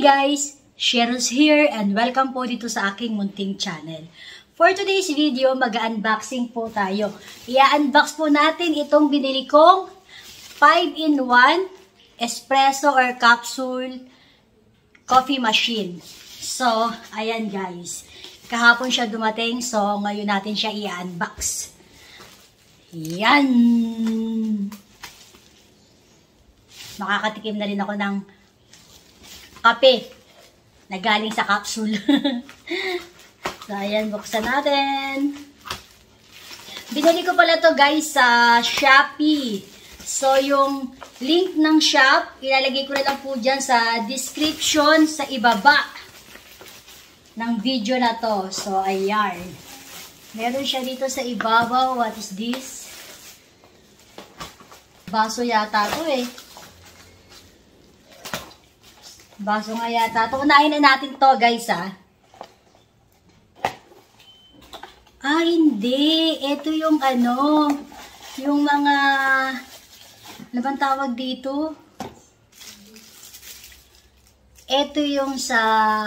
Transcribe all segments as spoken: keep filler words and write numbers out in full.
guys! Cheryl's here and welcome po dito sa aking munting channel. For today's video, mag-unboxing po tayo. I-unbox po natin itong binili kong five in one espresso or capsule coffee machine. So, ayan guys. Kahapon siya dumating, so ngayon natin siya i-unbox. Yan! Makakatikim na rin ako ng kape na galing sa capsule. So, ayan, buksan natin. Binili ko pala to guys sa Shopee. So, yung link ng shop, ilalagay ko na lang po dyan sa description sa ibaba ng video na to. So, ayan. Meron siya dito sa ibabaw. What is this? Baso yata to eh. Baso nga yata. Ito, unahin na natin to guys ha. Ah, hindi. Ito yung ano, yung mga, ano bang tawag dito? Ito yung sa,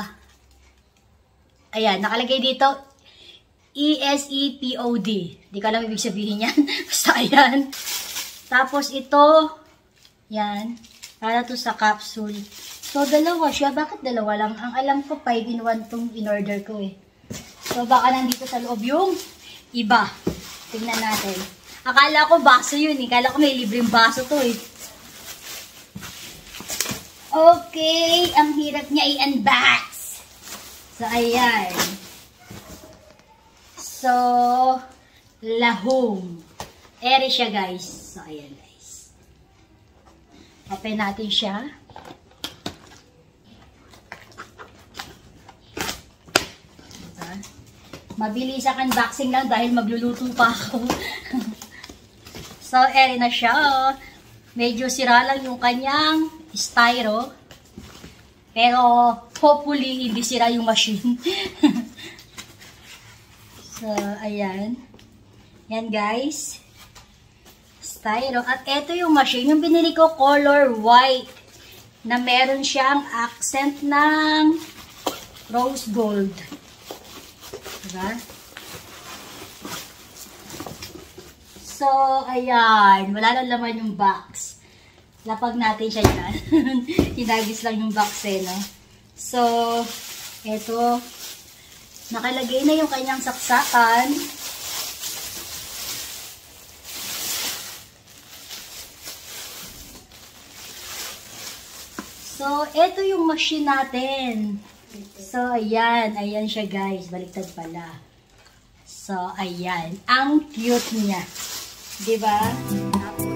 ayan, nakalagay dito, E S E P O D. Di ko alam ibig sabihin yan. Basta ayan. Tapos ito, yan, para to sa capsule. So, dalawa siya. Bakit dalawa lang? Ang alam ko, five in one tong in-order ko eh. So, baka nandito sa loob yung iba. Tingnan natin. Akala ko baso yun eh. Akala ko may libreng baso to eh. Okay. Ang hirap niya i-unbox. So, ayan. So, lahong. Ere siya guys. So, ayan guys. Open natin siya. Mabilis ang unboxing lang dahil magluluto pa ako. So, ere na siya. Medyo sira lang yung kanyang styro. Pero, hopefully, hindi sira yung machine. So, ayan. Yan, guys. Styro. At ito yung machine. Yung binili ko, color white. Na meron siyang accent ng rose gold. Diba? So, ayan. Wala lang laman yung box. Lapag natin siya dyan. Hinagis lang yung box eh, no? So, eto. Nakalagay na yung kanyang saksakan. So, eto yung machine natin. So, ayan. Ayan siya, guys. Baliktad pala. So, ayan. Ang cute niya. Diba? Tapos,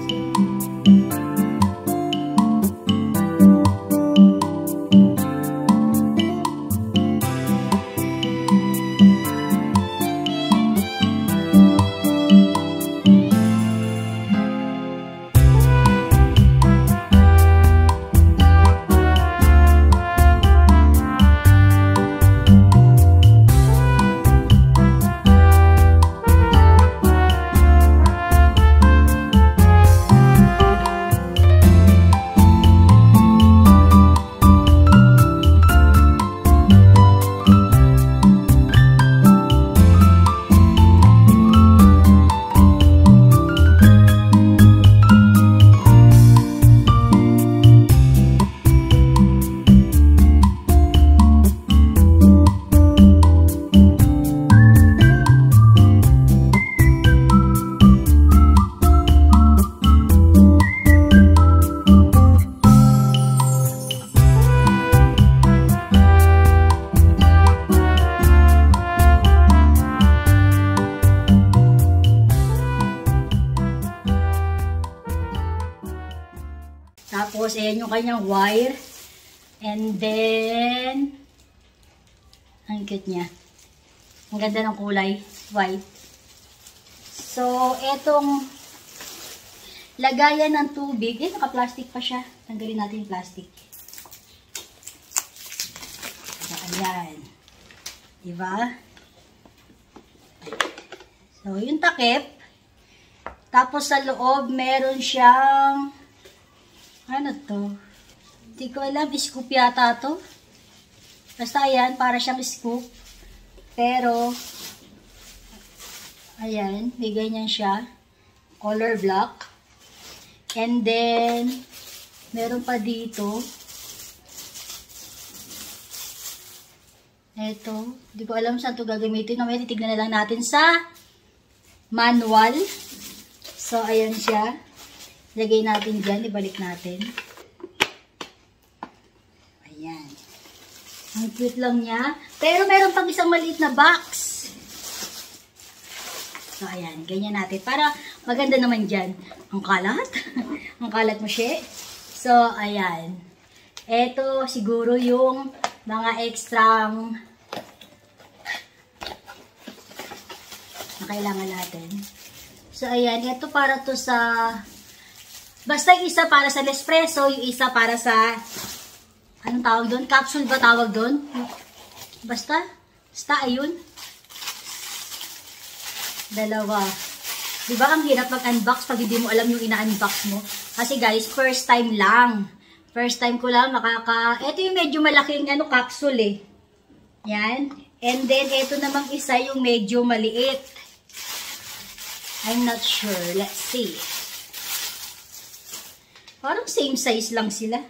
Tapos, ayan yung kanyang wire. And then, ang cute niya. Ang ganda ng kulay. White. So, etong lagayan ng tubig. Eh, naka-plastic pa siya. Tanggalin natin yung plastic. So, ayan. Diba? So, yung takip. Tapos, sa loob, meron siyang ano to? Hindi ko alam. Scoop yata to. Basta ayan, para siyang scoop. Pero, ayan, may ganyan siya. Color black. And then, meron pa dito. Eto, hindi ko alam saan ito gagamitin. Mamaya titignan na lang natin sa manual. So, ayan siya. Lagay natin dyan, ibalik natin. Ayan. Ang cute lang niya. Pero meron pang isang maliit na box. So, ayan. Ganyan natin. Para maganda naman dyan. Ang kalat. Ang kalat mo siya. So, ayan. Ito siguro yung mga extrang na kailangan natin. So, ayan. Ito para to sa basta yung isa para sa Nespresso, yung isa para sa anong tawag doon? Capsule ba tawag doon? Basta. Basta, ayun. Dalawa. Diba ang hirap mag-unbox pag hindi mo alam yung ina-unbox mo? Kasi guys, first time lang. First time ko lang makaka... Ito yung medyo malaking ano, capsule eh. Yan. And then, ito namang isa yung medyo maliit. I'm not sure. Let's see. Parang same size lang sila.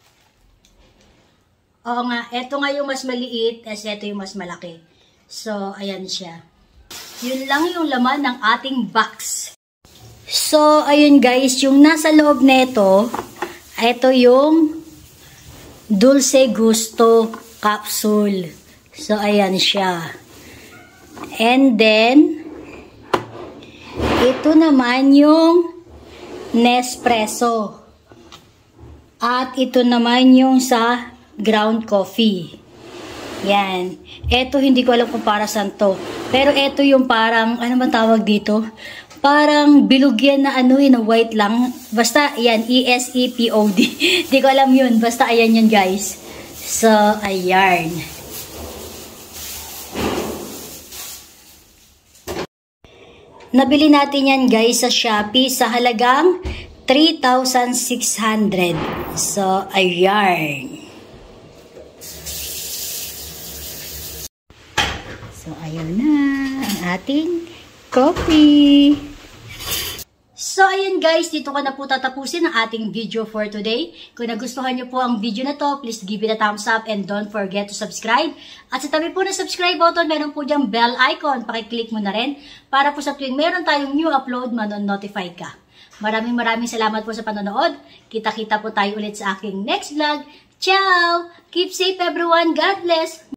Oo nga. Ito nga yung mas maliit. Kasi ito yung mas malaki. So, ayan siya. Yun lang yung laman ng ating box. So, ayun guys, yung nasa loob nito, ito yung Dulce Gusto capsule. So, ayan siya. And then, ito naman yung Nespresso. At ito naman yung sa ground coffee. Yan. Ito, hindi ko alam kung para saan to. Pero ito yung parang, ano man tawag dito? Parang bilog yan na ano yun, na white lang. Basta, yan, E S E P O D. Hindi ko alam yun. Basta, ayan yun, guys. So, ayan. Nabili natin yan, guys, sa Shopee sa halagang three thousand six hundred. So, ayan. So, ayun na ang ating coffee. So, ayun guys, dito ko na po tatapusin ang ating video for today. Kung nagustuhan nyo po ang video na to, please give it a thumbs up and don't forget to subscribe. At sa tabi po ng subscribe button, meron po diyang bell icon. Pakiclick mo na rin para po sa tuwing meron tayong new upload, manon-notify ka. Maraming maraming salamat po sa panonood. Kita-kita po tayo ulit sa aking next vlog. Ciao! Keep safe everyone. God bless!